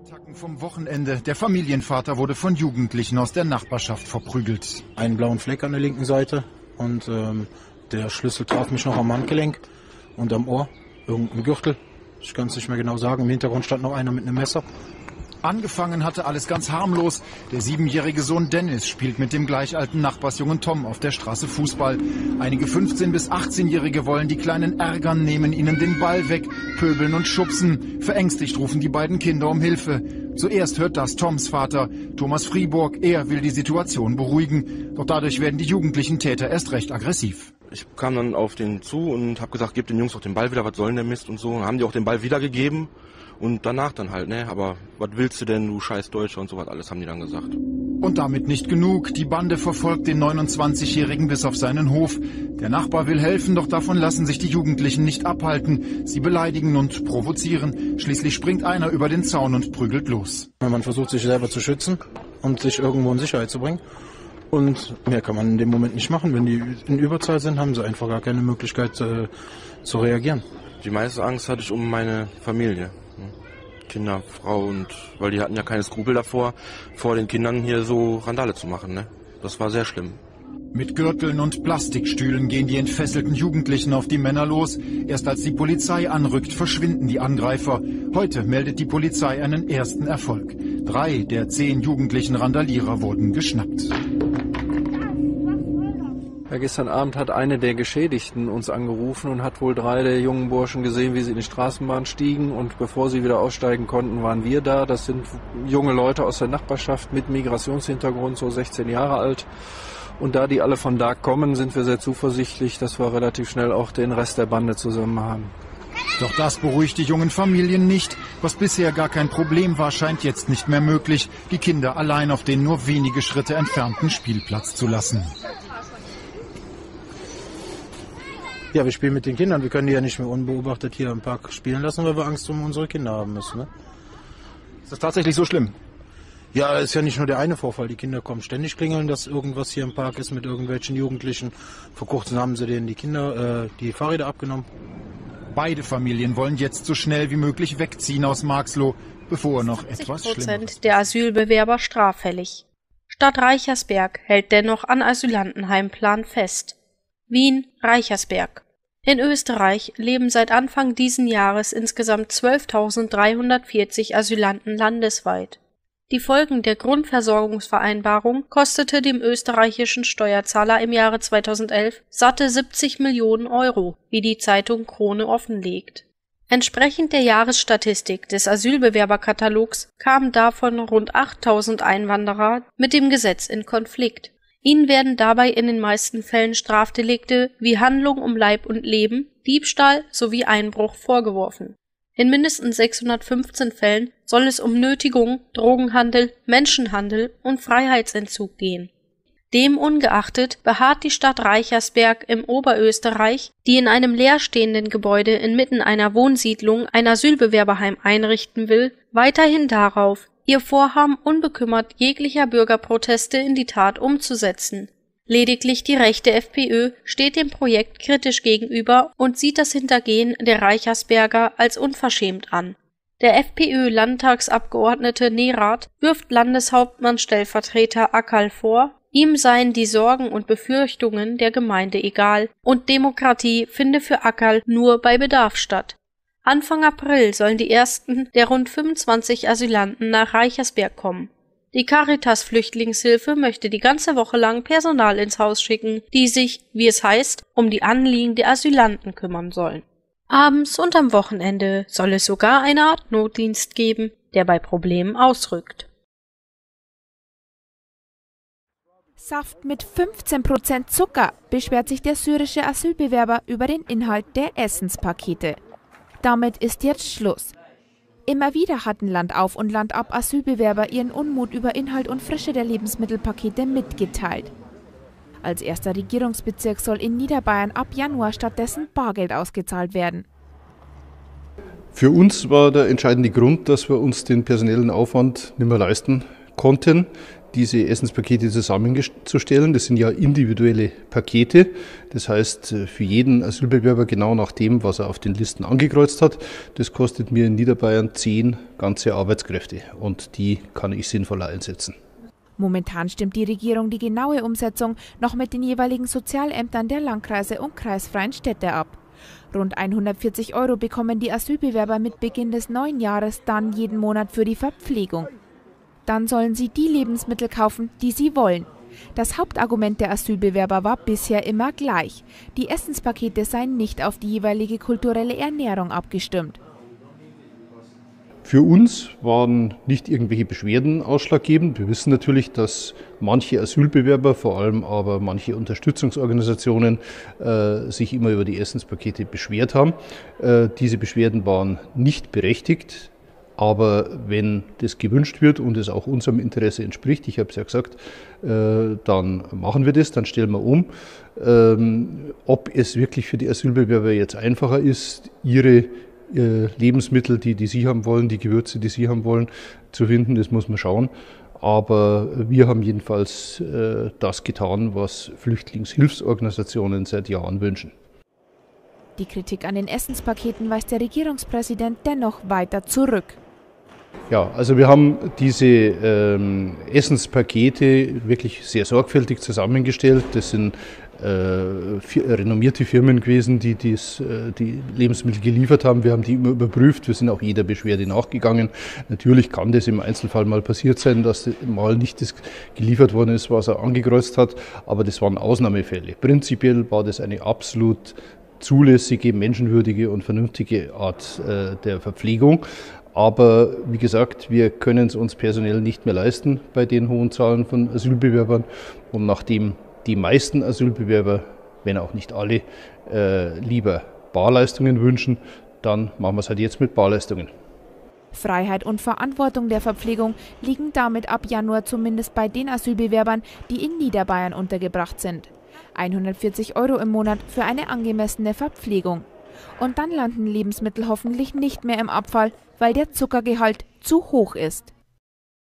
Attacken vom Wochenende. Der Familienvater wurde von Jugendlichen aus der Nachbarschaft verprügelt. Einen blauen Fleck an der linken Seite und der Schlüssel traf mich noch am Handgelenk und am Ohr, irgendein Gürtel. Ich kann es nicht mehr genau sagen. Im Hintergrund stand noch einer mit einem Messer. Angefangen hatte alles ganz harmlos. Der 7-jährige Sohn Dennis spielt mit dem gleich alten Nachbarsjungen Tom auf der Straße Fußball. Einige 15- bis 18-Jährige wollen die Kleinen ärgern, nehmen ihnen den Ball weg, pöbeln und schubsen. Verängstigt rufen die beiden Kinder um Hilfe. Zuerst hört das Toms Vater, Thomas Fribourg. Er will die Situation beruhigen. Doch dadurch werden die jugendlichen Täter erst recht aggressiv. Ich kam dann auf den zu und habe gesagt, gebt den Jungs doch den Ball wieder, was soll denn der Mist und so. Dann haben die auch den Ball wiedergegeben. Und danach dann halt, ne, aber was willst du denn, du scheiß Deutscher und so was, alles haben die dann gesagt. Und damit nicht genug. Die Bande verfolgt den 29-Jährigen bis auf seinen Hof. Der Nachbar will helfen, doch davon lassen sich die Jugendlichen nicht abhalten. Sie beleidigen und provozieren. Schließlich springt einer über den Zaun und prügelt los. Man versucht sich selber zu schützen und sich irgendwo in Sicherheit zu bringen. Und mehr kann man in dem Moment nicht machen. Wenn die in Überzahl sind, haben sie einfach gar keine Möglichkeit zu reagieren. Die meiste Angst hatte ich um meine Familie. Kinder, Frau und weil die hatten ja keine Skrupel davor, vor den Kindern hier so Randale zu machen, ne? Das war sehr schlimm. Mit Gürteln und Plastikstühlen gehen die entfesselten Jugendlichen auf die Männer los. Erst als die Polizei anrückt, verschwinden die Angreifer. Heute meldet die Polizei einen ersten Erfolg. 3 der 10 jugendlichen Randalierer wurden geschnappt. Ja, gestern Abend hat eine der Geschädigten uns angerufen und hat wohl 3 der jungen Burschen gesehen, wie sie in die Straßenbahn stiegen. Und bevor sie wieder aussteigen konnten, waren wir da. Das sind junge Leute aus der Nachbarschaft mit Migrationshintergrund, so 16 Jahre alt. Und da die alle von da kommen, sind wir sehr zuversichtlich, dass wir relativ schnell auch den Rest der Bande zusammen haben. Doch das beruhigt die jungen Familien nicht. Was bisher gar kein Problem war, scheint jetzt nicht mehr möglich, die Kinder allein auf den nur wenige Schritte entfernten Spielplatz zu lassen. Ja, wir spielen mit den Kindern. Wir können die ja nicht mehr unbeobachtet hier im Park spielen lassen, weil wir Angst um unsere Kinder haben müssen. Ne? Ist das tatsächlich so schlimm? Ja, ist ja nicht nur der eine Vorfall. Die Kinder kommen ständig klingeln, dass irgendwas hier im Park ist mit irgendwelchen Jugendlichen. Vor kurzem haben sie denen die Fahrräder abgenommen. Beide Familien wollen jetzt so schnell wie möglich wegziehen aus Marxloh, bevor noch etwas schlimmer wird. 70% der Asylbewerber straffällig. Stadt Reichersberg hält dennoch an Asylantenheimplan fest. Wien, Reichersberg. In Österreich leben seit Anfang diesen Jahres insgesamt 12.340 Asylanten landesweit. Die Folgen der Grundversorgungsvereinbarung kostete dem österreichischen Steuerzahler im Jahre 2011 satte 70 Millionen Euro, wie die Zeitung Krone offenlegt. Entsprechend der Jahresstatistik des Asylbewerberkatalogs kamen davon rund 8.000 Einwanderer mit dem Gesetz in Konflikt. Ihnen werden dabei in den meisten Fällen Strafdelikte wie Handlung um Leib und Leben, Diebstahl sowie Einbruch vorgeworfen. In mindestens 615 Fällen soll es um Nötigung, Drogenhandel, Menschenhandel und Freiheitsentzug gehen. Dem ungeachtet beharrt die Stadt Reichersberg im Oberösterreich, die in einem leerstehenden Gebäude inmitten einer Wohnsiedlung ein Asylbewerberheim einrichten will, weiterhin darauf, ihr Vorhaben unbekümmert jeglicher Bürgerproteste in die Tat umzusetzen. Lediglich die rechte FPÖ steht dem Projekt kritisch gegenüber und sieht das Hintergehen der Reichersberger als unverschämt an. Der FPÖ-Landtagsabgeordnete Nerath wirft Landeshauptmann-Stellvertreter Akal vor, ihm seien die Sorgen und Befürchtungen der Gemeinde egal und Demokratie finde für Akal nur bei Bedarf statt. Anfang April sollen die ersten der rund 25 Asylanten nach Reichersberg kommen. Die Caritas-Flüchtlingshilfe möchte die ganze Woche lang Personal ins Haus schicken, die sich, wie es heißt, um die Anliegen der Asylanten kümmern sollen. Abends und am Wochenende soll es sogar eine Art Notdienst geben, der bei Problemen ausrückt. Saft mit 15% Zucker, beschwert sich der syrische Asylbewerber über den Inhalt der Essenspakete. Damit ist jetzt Schluss. Immer wieder hatten Land auf und Land ab Asylbewerber ihren Unmut über Inhalt und Frische der Lebensmittelpakete mitgeteilt. Als erster Regierungsbezirk soll in Niederbayern ab Januar stattdessen Bargeld ausgezahlt werden. Für uns war der entscheidende Grund, dass wir uns den personellen Aufwand nicht mehr leisten konnten, diese Essenspakete zusammenzustellen. Das sind ja individuelle Pakete. Das heißt, für jeden Asylbewerber genau nach dem, was er auf den Listen angekreuzt hat. Das kostet mir in Niederbayern 10 ganze Arbeitskräfte und die kann ich sinnvoller einsetzen. Momentan stimmt die Regierung die genaue Umsetzung noch mit den jeweiligen Sozialämtern der Landkreise und kreisfreien Städte ab. Rund 140 € bekommen die Asylbewerber mit Beginn des neuen Jahres dann jeden Monat für die Verpflegung. Dann sollen sie die Lebensmittel kaufen, die sie wollen. Das Hauptargument der Asylbewerber war bisher immer gleich. Die Essenspakete seien nicht auf die jeweilige kulturelle Ernährung abgestimmt. Für uns waren nicht irgendwelche Beschwerden ausschlaggebend. Wir wissen natürlich, dass manche Asylbewerber, vor allem aber manche Unterstützungsorganisationen, sich immer über die Essenspakete beschwert haben. Diese Beschwerden waren nicht berechtigt. Aber wenn das gewünscht wird und es auch unserem Interesse entspricht, ich habe es ja gesagt, dann machen wir das, dann stellen wir um. Ob es wirklich für die Asylbewerber jetzt einfacher ist, ihre Lebensmittel, die sie haben wollen, die Gewürze, die sie haben wollen, zu finden, das muss man schauen. Aber wir haben jedenfalls das getan, was Flüchtlingshilfsorganisationen seit Jahren wünschen. Die Kritik an den Essenspaketen weist der Regierungspräsident dennoch weiter zurück. Ja, also wir haben diese Essenspakete wirklich sehr sorgfältig zusammengestellt. Das sind renommierte Firmen gewesen, die die Lebensmittel geliefert haben. Wir haben die immer überprüft. Wir sind auch jeder Beschwerde nachgegangen. Natürlich kann das im Einzelfall mal passiert sein, dass mal nicht das geliefert worden ist, was er angekreuzt hat. Aber das waren Ausnahmefälle. Prinzipiell war das eine absolut zulässige, menschenwürdige und vernünftige Art der Verpflegung. Aber wie gesagt, wir können es uns personell nicht mehr leisten bei den hohen Zahlen von Asylbewerbern. Und nachdem die meisten Asylbewerber, wenn auch nicht alle, lieber Barleistungen wünschen, dann machen wir es halt jetzt mit Barleistungen. Freiheit und Verantwortung der Verpflegung liegen damit ab Januar zumindest bei den Asylbewerbern, die in Niederbayern untergebracht sind. 140 € im Monat für eine angemessene Verpflegung. Und dann landen Lebensmittel hoffentlich nicht mehr im Abfall, weil der Zuckergehalt zu hoch ist.